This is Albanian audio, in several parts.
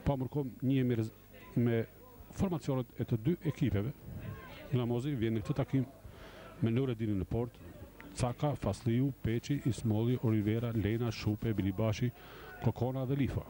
Pa mërkom njemi me formacionet e të dy ekipeve. Glamozi vjen në këtë takim me Nureddinin në port, Caka, Fasliu, Peçi, Ismolli, Olivera, Lena, Shupe, Bilibashi, Kokona dhe Lifa.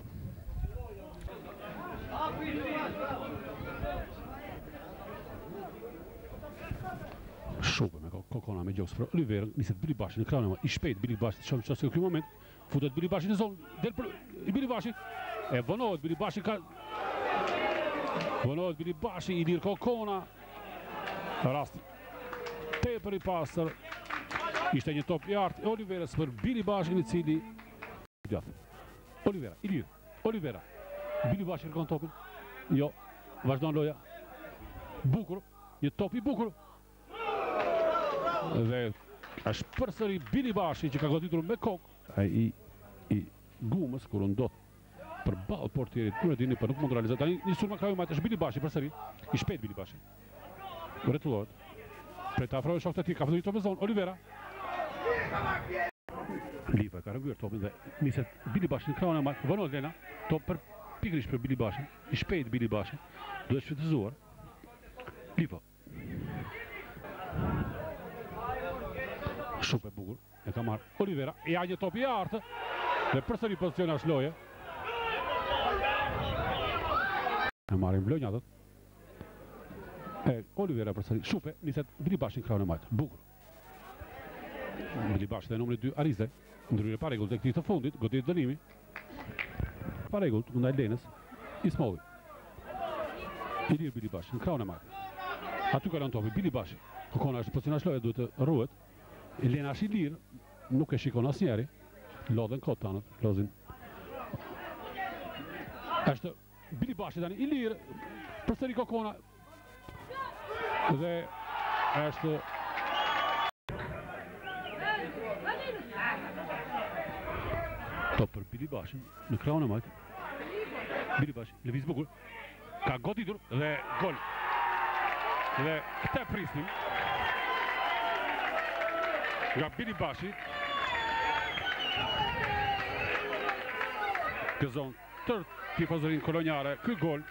Shupe me Kokona me gjoks për Olivera, niset Bilibashi në krahun i shpejt Bilibashi çon çast në këtë moment, futet Bilibashi në zonë, del për Bilibashi. E vonohet Bilibashi vonohet Bilibashi i lir Kokona. Rast tepër i pastër. Ishte një top i artë e Oliveras për Bilibashin i cili Olivera, i lirë, Olivera Bilibashi kërkon topin. Jo, vazhdon loja. Bukur, një top i bukur. Dhe është përsëri Bilibashi që ka goditur me kokë. Ai i gumës kur u ndot përballë portierit Nureddini, por nuk mund të realizojë. Tani një sulm kraju majt është Bilibashi përsëri. I shpejt Bilibashi. Rretullohet. Për të afrohet shokët e tij, ka fituar topin zonë Olivera. Lifa ka rëgyer topin dhe niset Bilibashi në krahun e majt. Vonon Lena, top për pikërisht për Bilibashi. I shpejt Bilibashi. Duhet shfrytëzuar. Lifa. Shumë e bukur. E ka marrë Olivera. Ja një top i artë. Dhe përsëri pozicion është loje. E marrin vlonjatët. Olivera përsëri. Shupe niset Bilibashi në krahun e majt. Bukur. Bilibashi dhe numri 2 Arizde. Ndryrë pa rregullt e këtij të fundit, godit dënimi. Pa rregullt ndaj Lenës. Ismolli. I lir Bilibashi në krahun e majt. Aty kalon topi Bilibashi. Kokona është pozicion loje, duhet të rruhet. Lena është i lirë, nuk e shikon asnjëri. Lodhen kot tanët, lozin. Është Bilibashi tani i lirë, përsëri Kokona. Dhe është top për Bilibashin në krahun e majt. Bilibashi lëviz bukur. Ka goditur dhe gol. Dhe këtë prisnim nga Bilibashi. Gëzon tërë tifozërinë kolonjare ky gol.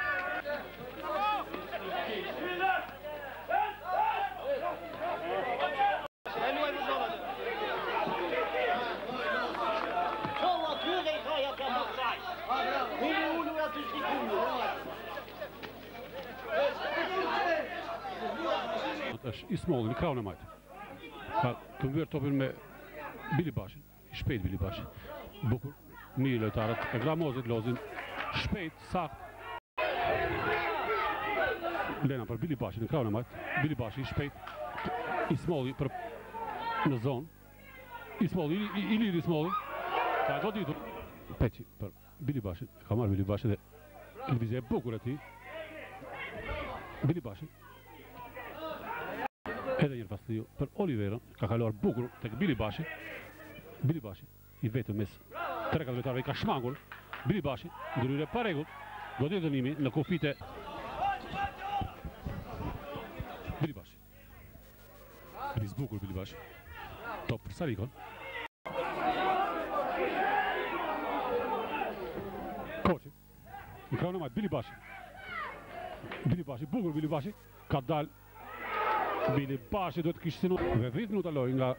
Është Ismolli në krahun e majt. Ka këmbyer topin me Bilibashin, i shpejt Bilibashi. Bukur, mirë lojtarët e Glamozit lozin shpejt, sakt. Lena për Bilibashin në krahun e majt. Bilibashi i shpejt. Ismolli për në zonë. Ismolli, i lirë Ismolli. Ka goditur. Peçi për Bilibashin. Ka marrë Bilibashi dhe lëvizje e bukur e tij. Bilibashi. Edhe një Fasliu për Olivera, ka kaluar bukur tek Bilibashi. Bilibashi i vetëm mes 3-4 lojtarëve i ka shmangur. Bilibashi ndryrë pa rregull, godit dënimi në kufite. Bilibashi. Lëviz bukur Bilibashi. Top për Sarikon. Koçi. Në krahun e majt Bilibashi. Bilibashi, bukur Bilibashi, ka dalë Bilibashi duhet kishte sinu dhe 10 minuta lojë nga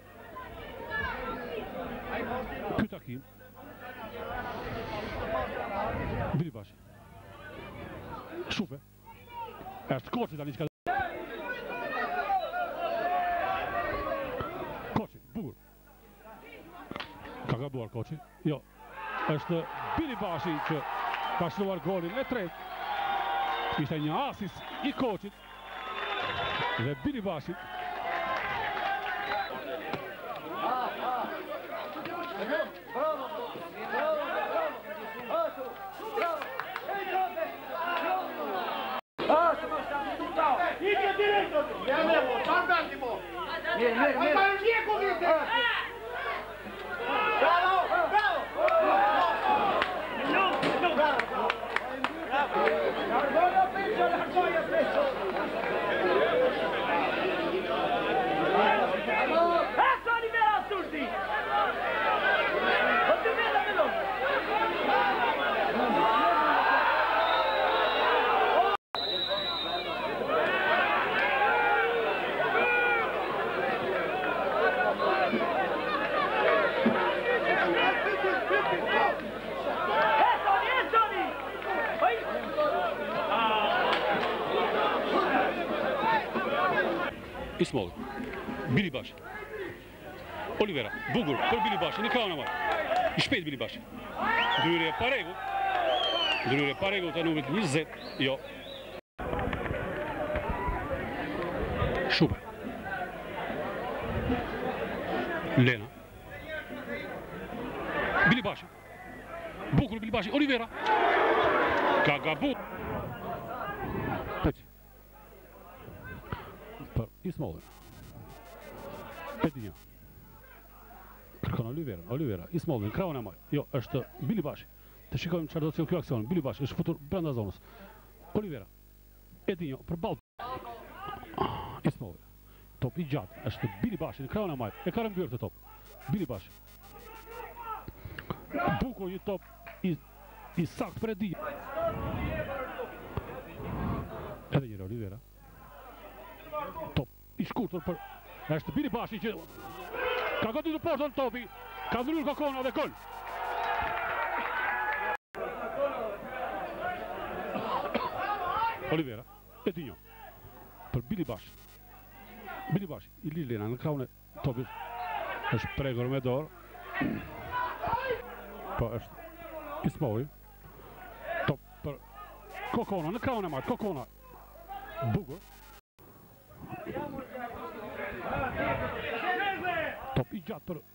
ky takim. Bilibashi. Shupe. Është Koçi tani që ka Koçi, bukur. Ka gabuar Koçi. Jo. Është Bilibashi që ka shruar golin e tretë. Ishte një asis i Koçit. Dhe Bilibashi Ismolli. Bili Bashi. Olivera, bukur për Bili Bashi, në krahun e madh. I shpejt Bili Bashi. Ndryrje pa rregull. Ndryrje pa rregull të numrit 20. Jo. Shupe. Lena. Bili Bashi. Bukur Bili Bashi, Olivera. Ka gabu. Peci. Për Ismolli. Petinja. Kërkon Olivera, Ismolli, në krahun e madh. Jo, është Bili Bashi. Të shikojmë çfarë do të thotë ky aksion. Bili Bashi është futur brenda zonës. Olivera. Edinjo për ballë. Ismolli. Top i gjatë. Është Bili Bashi në krahun e madh. E ka rëmbyer të top. Bili Bashi. Bukur një top i sakt për Edinjo. Edhe një Olivera. Top i shkurtër për është Bili Bashi që ka goditur poshtë në topi, ka ndryrë kokona dhe gol. Olivera, Edinjo, për Bili Bashi. Bili Bashi, i lirë Lena në krahun e topit, është pregur me dorë. Po është Ismolli. Top për kokona, në krahun e madh, kokona. Bukur. Top i gjatë për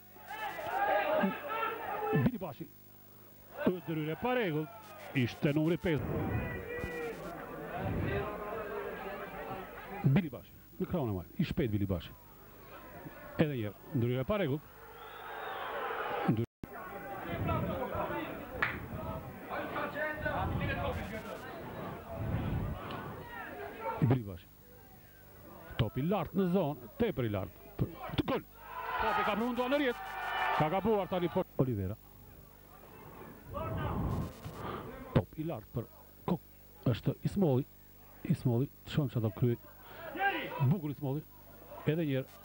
Bili Bashi. Ndryrje pa rregull. Ishte numri 5. Bili Bashi në krahun e madh. I shpejt Bili Bashi. Edhe një ndryrje pa rregull. Bili Bashi. Top i lartë në zonë, tepër i lartë. Të gol. Topi ka përfunduar në rrjet. Ka gabuar tani por Olivera. Top i lartë për kok. Është Ismolli. Ismolli, shohim çfarë do kryej. Bukur Ismolli. Edhe një herë.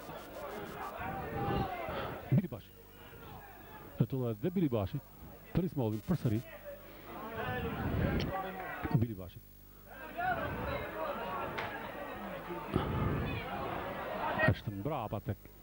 Bili Bashi. Rretullohet dhe Bili Bashi për Ismollin përsëri. Bili Bashi. Është mbrapa tek